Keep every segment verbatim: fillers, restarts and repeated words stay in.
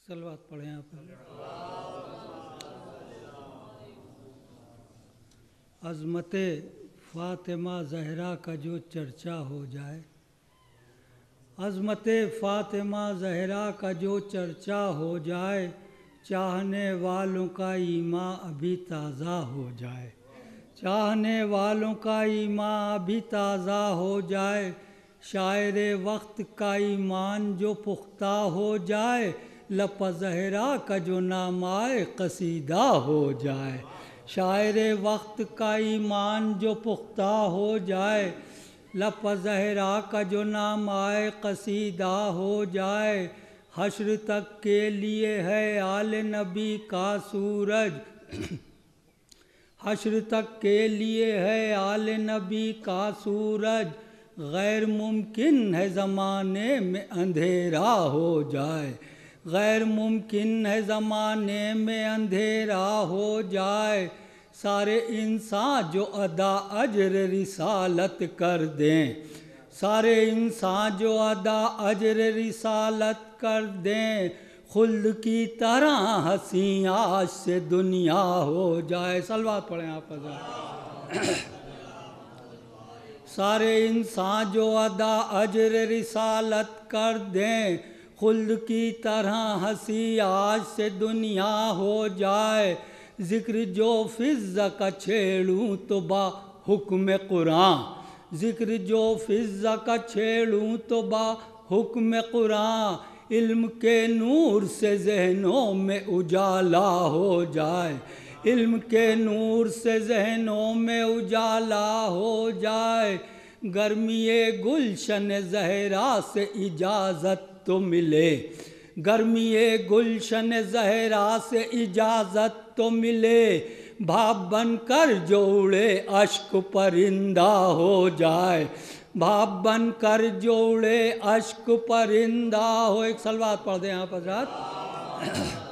صلوات پڑھیں آپ پر۔ عظمت فاطمہ زہرا کا جو چرچا ہو جائے، عظمت فاطمہ زہرا کا جو چرچا ہو جائے، چاہنے والوں کا ایمان ابھی تازہ ہو جائے، چاہنے والوں کا ایمان ابھی تازہ ہو جائے، شاعر وقت کا ایمان جو پختہ ہو جائے، لب زہرا کا جو نامۂ قصیدہ ہو جائے، شاعر وقت کا ایمان جو پختہ ہو جائے، لب زہرا کا جو نامۂ قصیدہ ہو جائے، حشر تک کے لیے ہے آل نبی کا سورج، حشر تک کے لیے ہے آل نبی کا سورج، غیر ممکن ہے زمانے میں اندھیرا ہو جائے، غیر ممکن ہے زمانے میں اندھیرا ہو جائے، سارے انسان جو ادا اجر رسالت کر دیں، سارے انسان جو ادا اجر رسالت کر دیں، خلد کی طرح ہنسی آج سے دنیا ہو جائے۔ صلوات پڑھیں آپ حضرات۔ سارے انسان جو ادا اجر رسالت کر دیں، خلد کی طرح ہنسی آج سے دنیا ہو جائے، ذکر جو فضہ کا چھیڑوں تو با حکم قرآن، ذکر جو فضہ کا چھیڑوں تو با حکم قرآن، علم کے نور سے ذہنوں میں اجالا ہو جائے، علم کے نور سے ذہنوں میں اجالا ہو جائے، گرمی گلشن زہرا سے اجازت تو ملے، گرمی گلشن زہرا سے اجازت تو ملے، بھاپ بن کر جو اڑے اشک پرندہ ہو جائے، بھاپ بن کر جو اڑے اشک پرندہ ہو، ایک صلوات پڑھ دیں آپ حضرات۔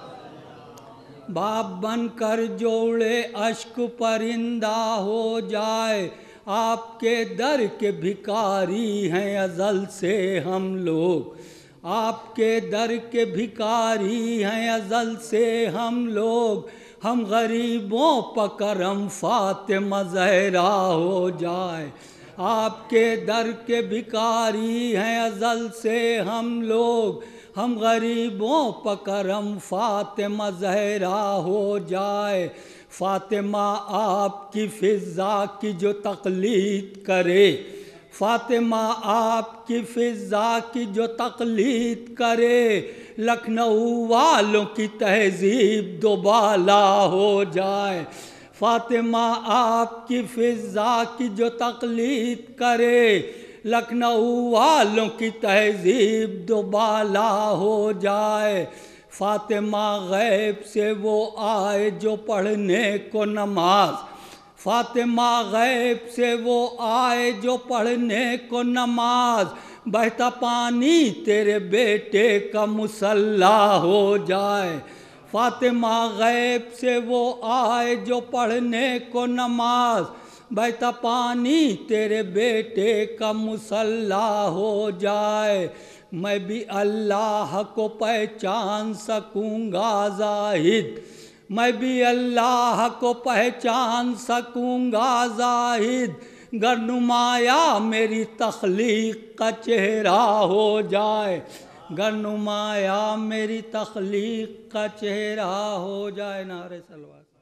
بھاپ بن کر جو اڑے اشک پرندہ ہو جائے، آپ کے در کے بھکاری ہیں ازل سے ہم لوگ، آپ کے در کے بھکاری ہیں ازل سے ہم لوگ، ہم غریبوں پر کرم فاطمہ زہرا ہو جائے، آپ کے در کے بھکاری ہیں ازل سے ہم لوگ، ہم غریبوں پر کرم فاطمہ زہرا ہو جائے، فاطمہ آپ کی فضا کی جو تقلید کرے، فاطمہ آپ کی فضا کی جو تقلید کرے، لکھنؤ والوں کی تہذیب دوبالا ہو جائے، فاطمہ آپ کی فضا کی جو تقلید کرے، لکھنؤ والوں کی تہذیب دوبالا ہو جائے، فاطمہ غیب سے وہ آئے جو پڑھنے کو نماز، فاطمہ غیب سے وہ آئے جو پڑھنے کو نماز، بہتا پانی تیرے بیٹے کا مصلی ہو جائے، فاطمہ غیب سے وہ آئے جو پڑھنے کو نماز، بہتا پانی تیرے بیٹے کا مصلی ہو جائے، میں بھی اللہ کو پہچان سکوں گا زاہد، میں بھی اللہ کو پہچان سکوں گا زاہد، گر نمایاں میری تخلیق کا چہرہ ہو جائے، گر نمایاں میری تخلیق کا چہرہ ہو جائے۔ نعرہ صلوات۔